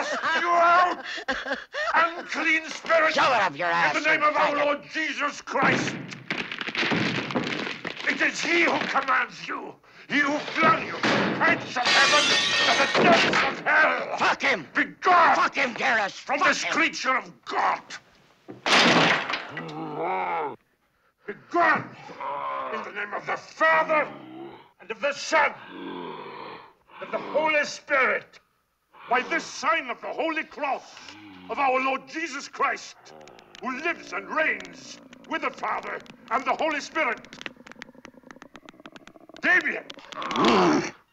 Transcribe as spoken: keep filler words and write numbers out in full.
cast you out! Unclean spirit! Show it up your ass. In the name of our Lord Jesus Christ! It is he who commands you! He who flung you from the heights of heaven to the depths of hell! Fuck him! Begone! Fuck him, Karras! From Fuck this him. creature of God! Begone! In the name of the Father, and of the Son, and of the Holy Spirit, by this sign of the Holy Cross of our Lord Jesus Christ, who lives and reigns with the Father and the Holy Spirit. Damien!